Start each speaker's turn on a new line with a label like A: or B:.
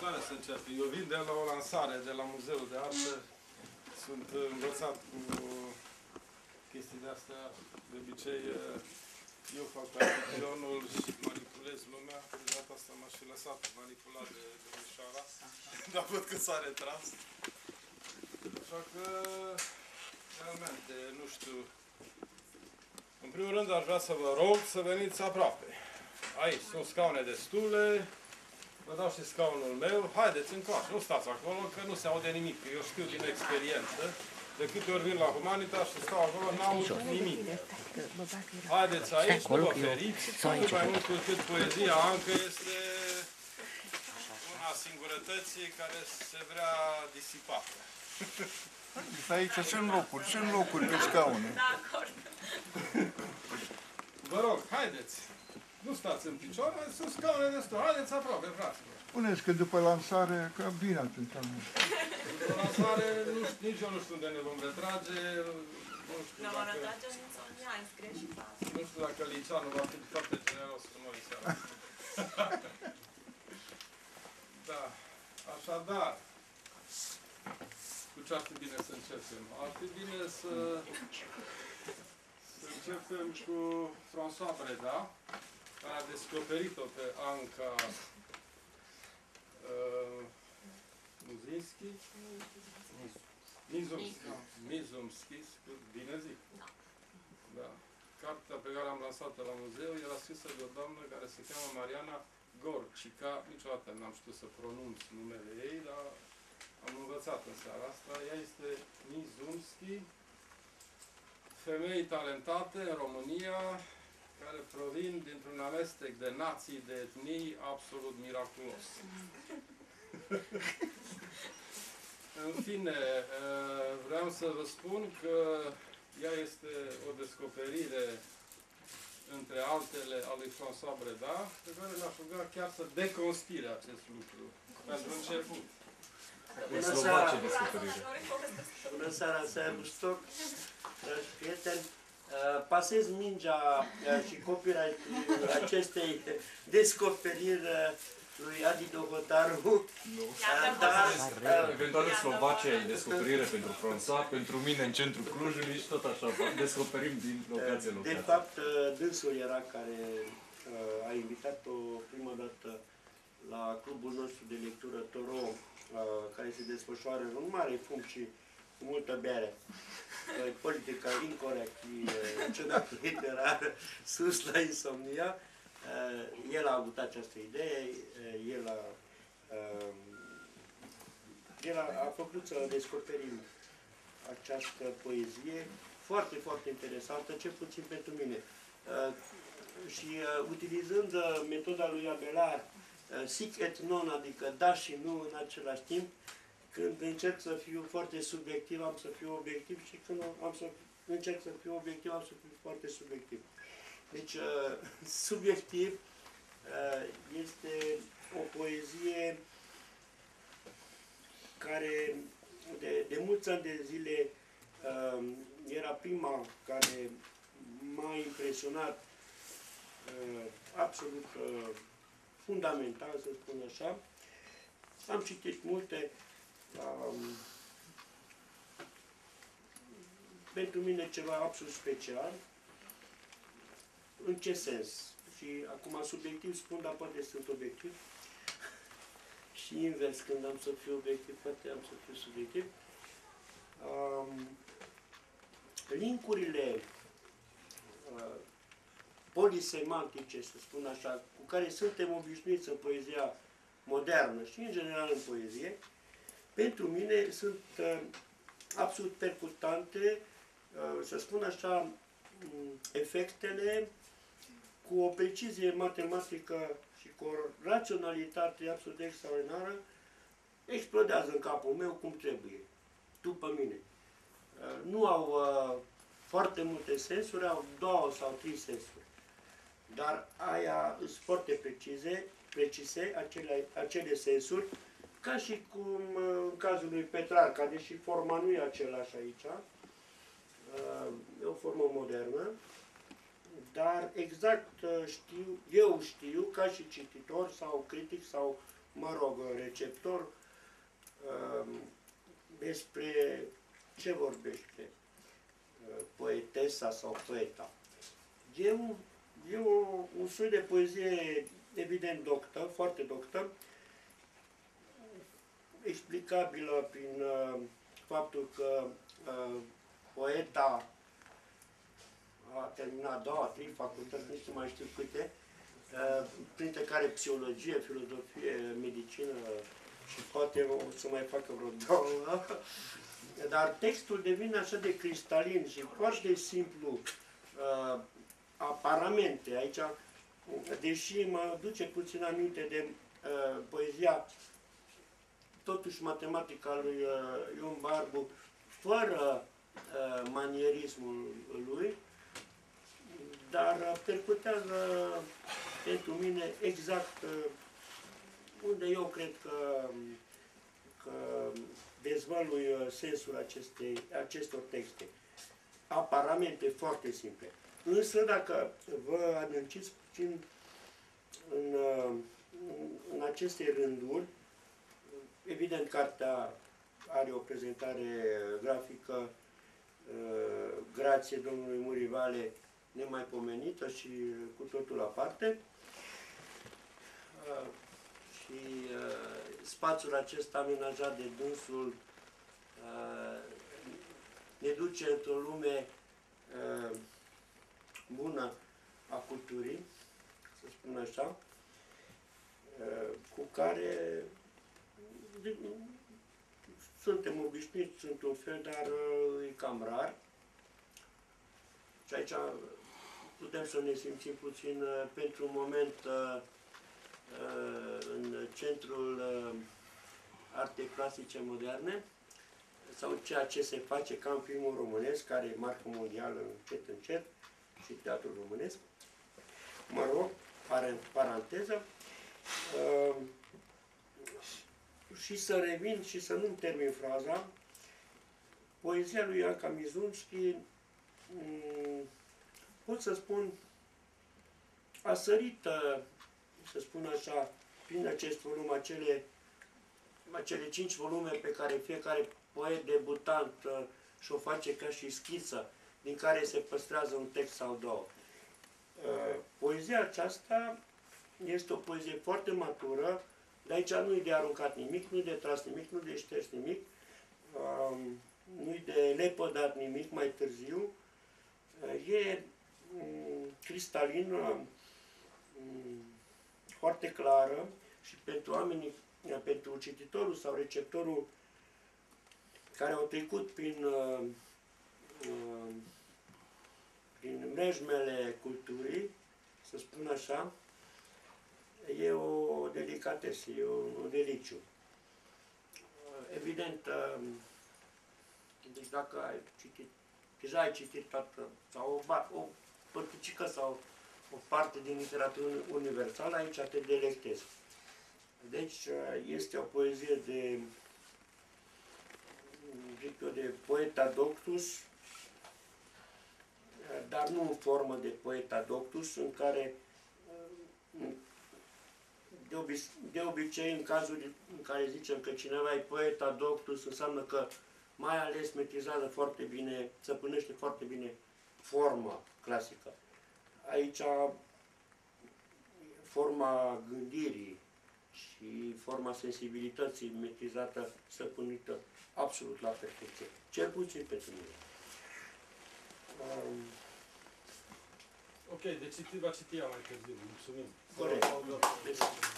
A: tare să încep. Eu vin de la o lansare de la Muzeul de Artă. Sunt învățat cu chestii de astea. De obicei, eu fac aficionul și manipulez lumea. De data asta m-aș fi lăsat manipulat de domnișoara. Dar văd că s-a retras. Așa că, realmente, nu știu. În primul rând, aș vrea să vă rog să veniți aproape. Aici sunt scaune destule. Vă dau și scaunul meu. Haideți încoace, nu stați acolo, că nu se aude nimic. Eu știu din experiență. De câte ori vin la Humanitas și stau acolo, n-aud nimic. Haideți aici, nu vă feriți. Cu mai mult cu cât poezia Ancă este una a singurătății care se vrea disipată.
B: Aici sunt locuri pe scaune.
A: Vă rog, haideți. Nu stați în picioare, sunt scaune destul. Haideți aproape, fraților.
B: Spuneți că după lansare, că vin atunci.
A: După lansare, nici eu nu știu unde ne vom retrage. Nu știu
C: ne vom retrage în Sonia, în scrie și pas.
A: Nu știu dacă Liceanu va fi foarte generos cu noi seara. Da. Așadar, cu ce ar fi bine să începem? Ar fi bine să începem cu François Breda, care a descoperit-o pe Anca Mizumski, bine zic. Da. Cartea pe care am lansat-o la muzeu era scrisă de o doamnă care se cheamă Mariana Gorcica. Niciodată n-am știut să pronunț numele ei, dar am învățat în seara asta. Ea este Mizumski, femei talentate în România, care provin dintr-un amestec de nații, de etnii, absolut miraculos. În fine, vreau să vă spun că ea este o descoperire, între altele, a lui François Breda, pe care l-aș ruga chiar să deconspire acest lucru. Pentru început.
D: Bună seara! Bună seara, Bustoc, dragi prieteni! Pasez mingea și copyright-ul acestei descoperiri lui Adi Dohotaru.
E: Eventual în Slovacia e descoperire pentru François, pentru mine în centrul Clujului și tot așa, descoperim din locație.
D: De fapt, dânsul era care a invitat-o prima dată la clubul nostru de lectură Toro, care se desfășoară în un mare fum și cu multă bere. Politica incorrect, cenacul literar, sus la insomnia. El a avut această idee, el a făcut să descoperim această poezie foarte, foarte interesantă, cel puțin pentru mine. Și utilizând metoda lui Abelard, sic et non, adică da și nu în același timp, când încerc să fiu foarte subiectiv, am să fiu obiectiv și când încerc să fiu obiectiv, am să fiu foarte subiectiv. Deci, subiectiv este o poezie care de mulți ani de zile era prima care m-a impresionat absolut fundamental, să spun așa. Am citit multe. Pentru mine ceva absolut special. În ce sens? Și acum subiectiv spun, dar poate sunt obiectiv. Și invers, când am să fiu obiectiv, poate am să fiu subiectiv. Linkurile polisemantice, să spun așa, cu care suntem obișnuiți în poezia modernă și în general în poezie, pentru mine sunt absolut percutante, să spun așa, efectele cu o precizie matematică și cu o raționalitate absolut extraordinară explodează în capul meu cum trebuie, după mine. Nu au foarte multe sensuri, au 2 sau 3 sensuri, dar aia sunt foarte precise acele sensuri, ca și cum în cazul lui Petrarca, deși forma nu e același aici, e o formă modernă, dar exact eu știu, ca și cititor sau critic sau mă rog, receptor, despre ce vorbește poetesa sau poeta. E un soi de poezie evident doctă, foarte doctă, explicabilă prin faptul că poeta a terminat 2, 3 facultăți, nici nu mai știu câte, printre care psihologie, filozofie, medicină și poate o să mai facă vreo 2. Dar textul devine așa de cristalin și foarte simplu, aparamente. Aici, deși mă duce puțin aminte de poezia, totuși matematica lui Ion Barbu, fără manierismul lui, dar percutează pentru mine exact unde eu cred că dezvălui sensul acestor texte. Aparamente foarte simple. Însă, dacă vă adânciți puțin în aceste rânduri, evident, cartea are o prezentare grafică, grație domnului Murivale, nemaipomenită și cu totul aparte. Și spațiul acesta amenajat de dânsul ne duce într-o lume bună a culturii, să spun așa, cu care suntem obișnuiți, sunt un fel, dar e cam rar. Și aici putem să ne simțim puțin, pentru un moment, în centrul artei clasice moderne, sau ceea ce se face ca în filmul românesc, care e marcă mondială încet, și teatrul românesc. Mă rog, paranteză. Și să revin și să nu-mi termin fraza, poezia lui Ianca Mizunski, pot să spun, a sărit, să spun așa, prin acest volum, acele 5 volume pe care fiecare poet debutant și-o face ca și schiță, din care se păstrează un text sau două. Poezia aceasta este o poezie foarte matură, de aici nu-i de aruncat nimic, nu-i de tras nimic, nu-i de șters nimic, nu-i de lepădat nimic mai târziu. E cristalină, foarte clară și pentru oamenii, pentru cititorul sau receptorul care au trecut prin mrejmele culturii, să spun așa, e o delicatesă, e un deliciu. Evident, deci dacă ai citit, deja ai citit toată, sau o părticică sau o parte din literatură universală, aici te delectezi. Deci este o poezie de, zic eu, de poeta doctus, dar nu în formă de poeta doctus, în care de obicei, în cazul în care zicem că cineva e poeta doctus, înseamnă că mai ales metizează foarte bine, stăpânește foarte bine forma clasică. Aici forma gândirii și forma sensibilității metizată, stăpânită absolut la perfecție. Cel puțin pentru mine.
A: Ok, deci va citi mai târziu. Mulțumim.
D: Corect. Deci,